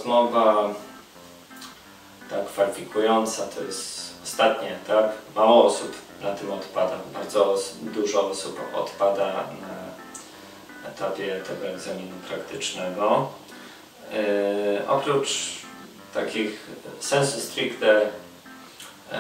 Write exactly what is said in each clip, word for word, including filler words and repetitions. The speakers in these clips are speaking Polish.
rozmowa tak kwalifikująca to jest ostatni etap. Mało osób na tym odpada, bardzo dużo osób odpada na etapie tego egzaminu praktycznego. Yy, oprócz takich sensu stricte yy,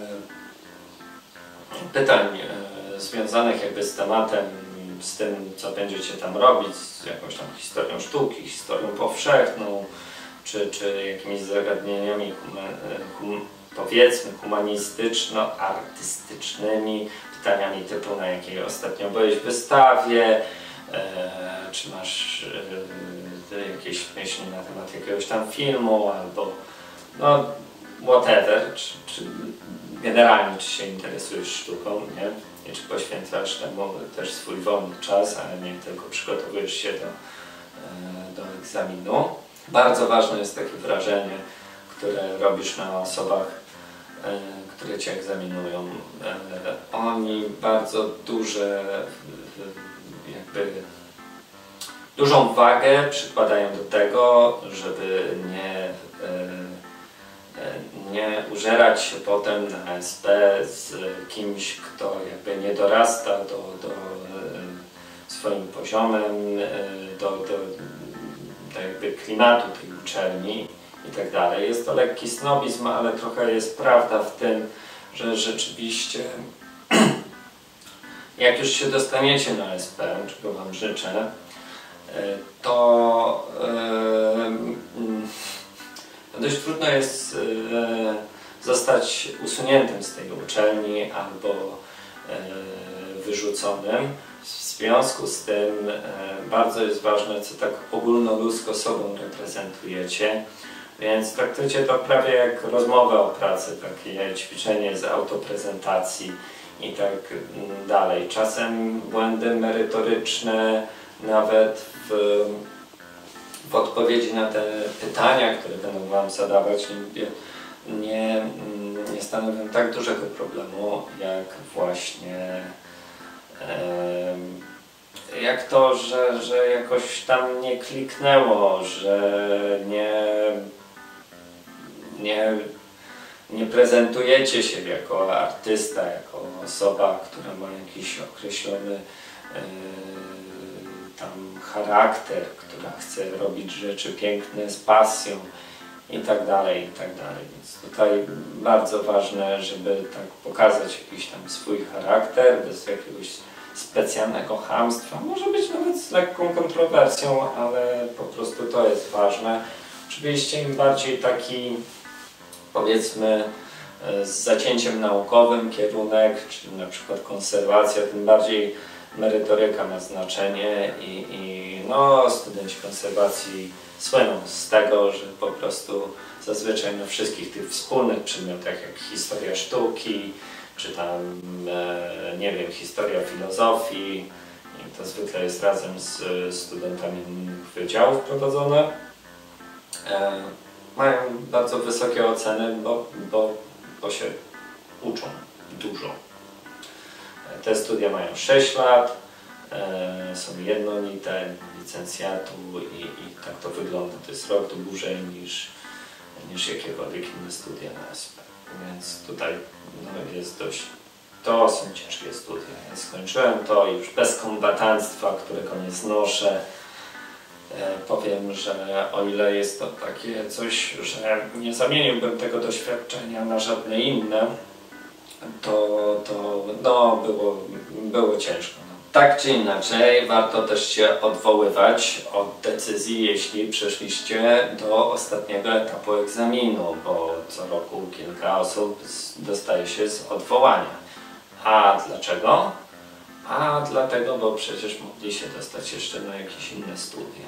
pytań yy, związanych jakby z tematem, z tym, co będziecie tam robić, z jakąś tam historią sztuki, historią powszechną, czy, czy jakimiś zagadnieniami huma, hum, powiedzmy humanistyczno-artystycznymi, pytaniami typu, na jakiej ostatnio byłeś w wystawie, e, czy masz e, jakieś myśli na temat jakiegoś tam filmu, albo no whatever, czy, czy generalnie czy się interesujesz sztuką, nie? I czy poświęcasz temu też swój wolny czas, ale nie tylko przygotowujesz się do, e, do egzaminu. Bardzo ważne jest takie wrażenie, które robisz na osobach, e, które cię egzaminują. E, oni bardzo duże, jakby dużą wagę przykładają do tego, żeby nie, e, nie użerać się potem na A S P z kimś, kto jakby nie dorasta do, do e, swoim poziomem, e, do, do tak jakby klimatu tej uczelni i tak dalej. Jest to lekki snobizm, ale trochę jest prawda w tym, że rzeczywiście jak już się dostaniecie na S P, czego wam życzę, to yy, dość trudno jest yy, zostać usuniętym z tej uczelni albo yy, wyrzuconym. W związku z tym e, bardzo jest ważne, co tak ogólnoludzko sobą reprezentujecie, więc traktujcie to prawie jak rozmowę o pracy, takie ćwiczenie z autoprezentacji i tak dalej. Czasem błędy merytoryczne, nawet w, w odpowiedzi na te pytania, które będą wam zadawać, nie, nie, nie stanowią tak dużego problemu, jak właśnie jak to, że, że jakoś tam nie kliknęło, że nie, nie, nie prezentujecie się jako artysta, jako osoba, która ma jakiś określony yy, tam charakter, która chce robić rzeczy piękne z pasją i tak dalej, i tak dalej. Więc tutaj bardzo ważne, żeby tak pokazać jakiś tam swój charakter, bez jakiegoś specjalnego chamstwa. Może być nawet z lekką kontrowersją, ale po prostu to jest ważne. Oczywiście im bardziej taki, powiedzmy, z zacięciem naukowym kierunek, czy na przykład konserwacja, tym bardziej merytoryka ma znaczenie i, i no, studenci konserwacji słyną z tego, że po prostu zazwyczaj na wszystkich tych wspólnych przedmiotach, jak historia sztuki, czy tam, e, nie wiem, historia filozofii, i to zwykle jest razem z studentami innych wydziałów prowadzone, e, mają bardzo wysokie oceny, bo, bo, bo się uczą dużo. Te studia mają sześć lat, e, są jednolite, licencjatu i, i tak to wygląda. To jest rok dłużej niż, niż jakiekolwiek inne studia na S P. Więc tutaj no, jest dość... To są ciężkie studia. Ja skończyłem to już bez kombatanstwa, którego nie znoszę. E, powiem, że o ile jest to takie coś, że nie zamieniłbym tego doświadczenia na żadne inne, to, to no, było, było ciężko. No. Tak czy inaczej, warto też się odwoływać od decyzji, jeśli przeszliście do ostatniego etapu egzaminu, bo co roku kilka osób dostaje się z odwołania. A dlaczego? A dlatego, bo przecież mogli się dostać jeszcze na jakieś inne studia.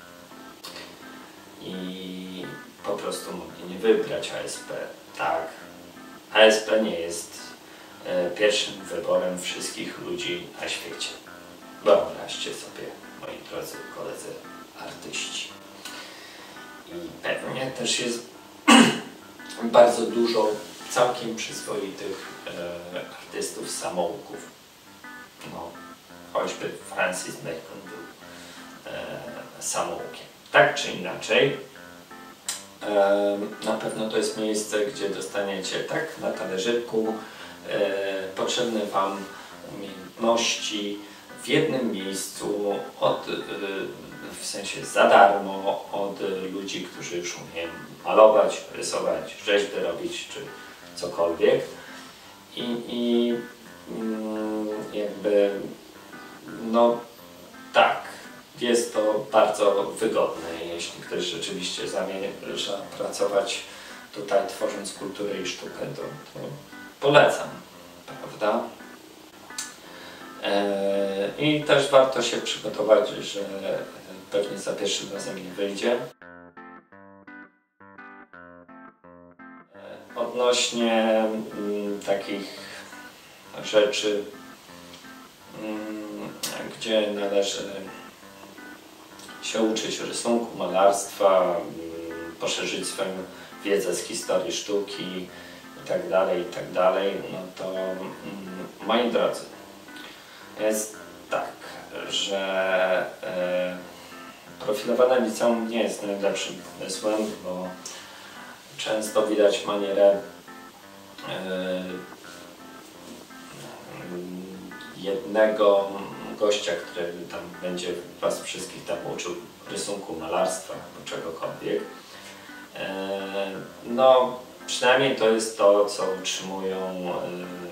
I po prostu mogli nie wybrać A S P. Tak, A S P nie jest e, pierwszym wyborem wszystkich ludzi na świecie. Wyobraźcie sobie, moi drodzy koledzy artyści. I pewnie też jest bardzo dużo całkiem przyzwoitych e, artystów samouków. No, choćby Francis Bacon był e, samoukiem. Tak czy inaczej, Na pewno to jest miejsce, gdzie dostaniecie tak na talerzyku potrzebne Wam umiejętności w jednym miejscu, od, w sensie za darmo, od ludzi, którzy już umieją malować, rysować, rzeźby robić czy cokolwiek. I, i jakby no tak, jest to bardzo wygodne, jeśli ktoś rzeczywiście zamierza pracować tutaj tworząc kulturę i sztukę, to, to polecam, prawda? I też warto się przygotować, że pewnie za pierwszym razem nie wyjdzie. Odnośnie m, takich rzeczy, m, gdzie należy się uczyć rysunku, malarstwa, m, poszerzyć swoją wiedzę z historii sztuki itd., itd., no to m, moi drodzy, jest tak, że e, profilowane liceum nie jest najlepszym pomysłem, bo często widać manierę e, jednego gościa, który tam będzie Was wszystkich tam uczył rysunku, malarstwa albo czegokolwiek. E, no, przynajmniej to jest to, co utrzymują e,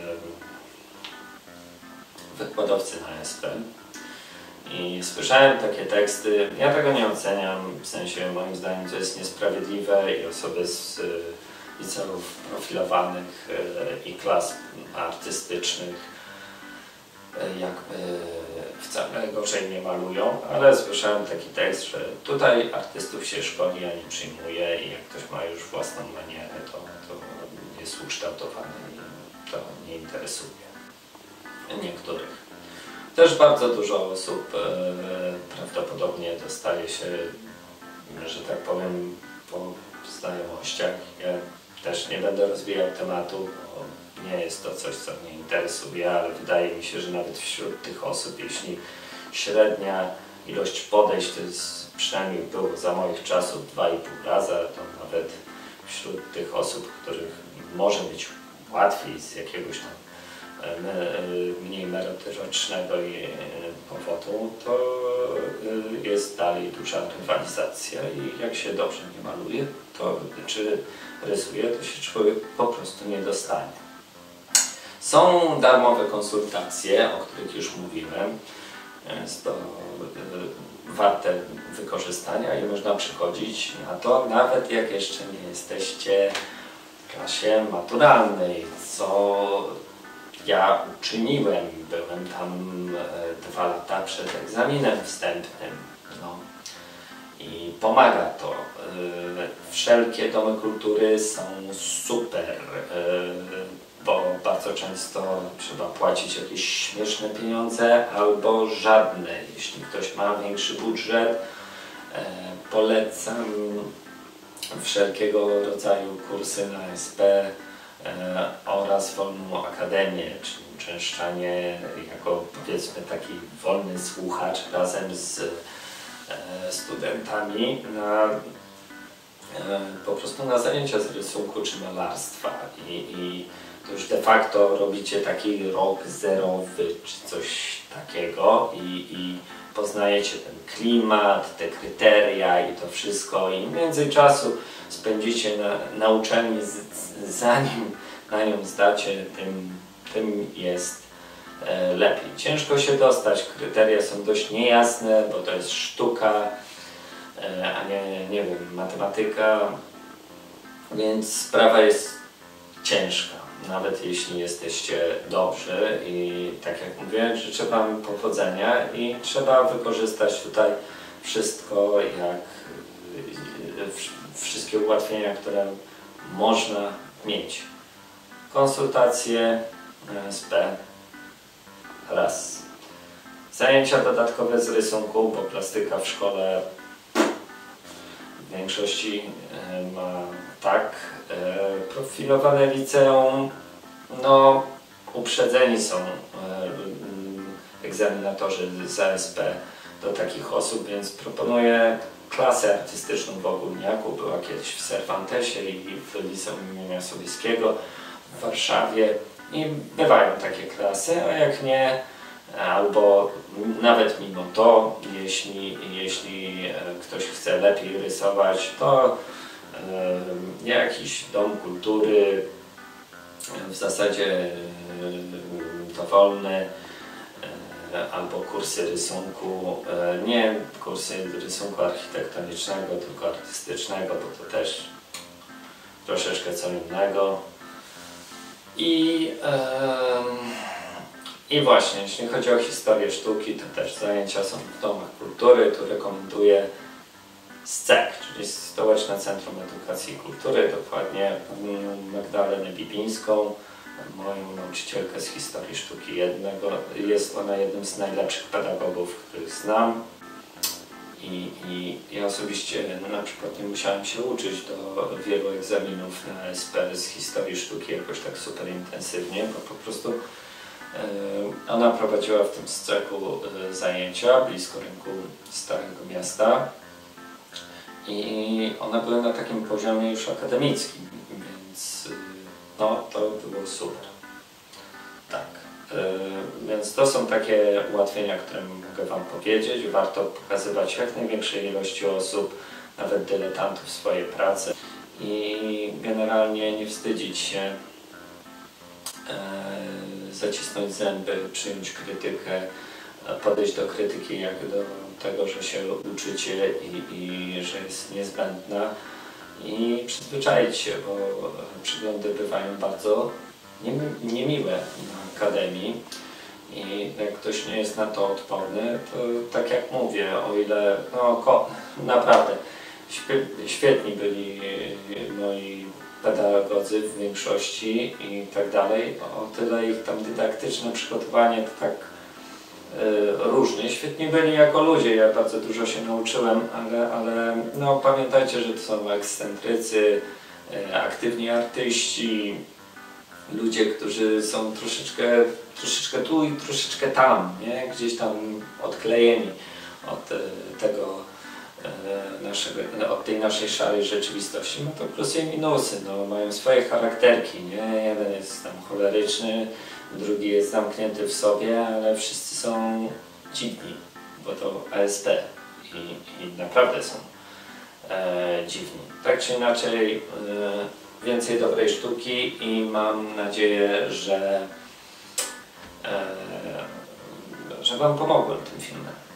wykładowcy na S P. I słyszałem takie teksty, ja tego nie oceniam, w sensie moim zdaniem to jest niesprawiedliwe i osoby z y, liceów profilowanych y, i klas artystycznych y, jakby wcale gorzej nie malują, ale słyszałem taki tekst, że tutaj artystów się szkoli, a nie przyjmuje i jak ktoś ma już własną manierę, to, to jest ukształtowany i to nie interesuje niektórych. Też bardzo dużo osób e, prawdopodobnie dostaje się, że tak powiem, po znajomościach. Ja też nie będę rozwijał tematu, bo nie jest to coś, co mnie interesuje, ale wydaje mi się, że nawet wśród tych osób, jeśli średnia ilość podejść to jest, przynajmniej było za moich czasów dwa i pół raza, to nawet wśród tych osób, których może być łatwiej z jakiegoś tam mniej merytorycznego powodu, to jest dalej duża rywalizacja i jak się dobrze nie maluje, to czy rysuje, to się człowiek po prostu nie dostanie. Są darmowe konsultacje, o których już mówiłem. Jest to warte wykorzystania i można przychodzić na to, nawet jak jeszcze nie jesteście w klasie maturalnej, co ja uczyniłem, byłem tam e, dwa lata przed egzaminem wstępnym, no. I pomaga to. E, wszelkie domy kultury są super, e, bo bardzo często trzeba płacić jakieś śmieszne pieniądze albo żadne. Jeśli ktoś ma większy budżet, e, polecam wszelkiego rodzaju kursy na S P, E, oraz wolną akademię, czyli uczęszczanie jako, powiedzmy, taki wolny słuchacz razem z e, studentami na, e, po prostu na zajęcia z rysunku czy malarstwa i, i to już de facto robicie taki rok zerowy czy coś takiego i, i poznajecie ten klimat, te kryteria i to wszystko i im więcej czasu spędzicie na, na uczelni, z, z, zanim na nią zdacie, tym, tym jest e, lepiej. Ciężko się dostać, kryteria są dość niejasne, bo to jest sztuka, e, a nie, nie wiem, matematyka, więc sprawa jest ciężka, nawet jeśli jesteście dobrzy i tak jak mówię, życzę Wam powodzenia i trzeba wykorzystać tutaj wszystko, jak wszystkie ułatwienia, które można mieć. Konsultacje S P raz. Zajęcia dodatkowe z rysunku, bo plastyka w szkole w większości ma tak. Profilowane liceum, no uprzedzeni są egzaminatorzy z A S P do takich osób, więc proponuję klasę artystyczną w Ogólniaku. Była kiedyś w Cervantesie i w Liceum imienia Sobieskiego w Warszawie i bywają takie klasy, a jak nie, albo nawet mimo to, jeśli, jeśli ktoś chce lepiej rysować, to e, jakiś dom kultury, w zasadzie e, dowolny, e, albo kursy rysunku, e, nie kursy rysunku architektonicznego, tylko artystycznego, bo to też troszeczkę co innego. I, yy, I właśnie, jeśli chodzi o historię sztuki, to też zajęcia są w domach kultury. Tu rekomenduję S C E K, czyli Stołeczne Centrum Edukacji i Kultury, dokładnie panią Magdalenę Bibińską, moją nauczycielkę z historii sztuki jednego. Jest ona jednym z najlepszych pedagogów, których znam. I, I ja osobiście na przykład nie musiałem się uczyć do wielu egzaminów na S P z historii sztuki jakoś tak super intensywnie, bo po prostu e, ona prowadziła w tym S C E K-u e, zajęcia blisko rynku Starego Miasta i one były na takim poziomie już akademickim, więc e, no to było super. Tak. Więc to są takie ułatwienia, które mogę Wam powiedzieć. Warto pokazywać jak największej ilości osób, nawet dyletantów, swoje prace i generalnie nie wstydzić się, e, zacisnąć zęby, przyjąć krytykę, podejść do krytyki jak do tego, że się uczycie i, i że jest niezbędna i przyzwyczaić się, bo przyglądy bywają bardzo niemiłe na akademii i jak ktoś nie jest na to odporny, to tak jak mówię, o ile no, ko, naprawdę świetni byli moi pedagodzy w większości i tak dalej, o tyle ich tam dydaktyczne przygotowanie to tak y, różnie. Świetni byli jako ludzie, ja bardzo dużo się nauczyłem, ale, ale no, pamiętajcie, że to są ekscentrycy, y, aktywni artyści, ludzie, którzy są troszeczkę, troszeczkę tu i troszeczkę tam, nie? Gdzieś tam odklejeni od e, tego e, naszego, od tej naszej szarej rzeczywistości. Ma to plusy i minusy, no, mają swoje charakterki, nie? Jeden jest tam choleryczny, drugi jest zamknięty w sobie, ale wszyscy są dziwni, bo to A S P i, i naprawdę są e, dziwni. Tak czy inaczej, e, więcej dobrej sztuki i mam nadzieję, że, e, że Wam pomogłem tym filmem.